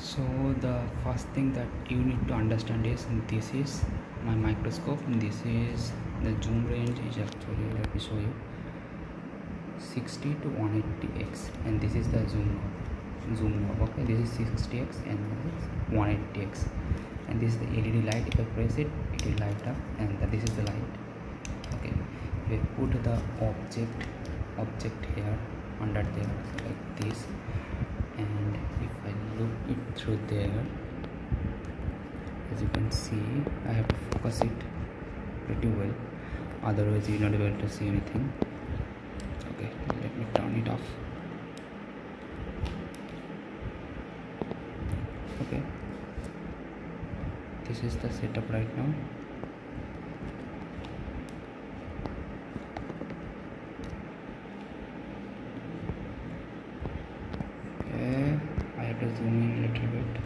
So the first thing that you need to understand is this is my microscope. This is the zoom range is actually, let me show you, 60 to 180x, and this is the zoom knob. Okay, this is 60x and this is 180x, and this is the LED light. If I press it, it will light up, and this is the light. Okay, we put the object here under there like this, and if I look it through there, as you can see, I have to focus it pretty well, otherwise you're not able to see anything. Okay, let me turn it off. Okay, this is the setup right now. Okay, I have to zoom in a little bit.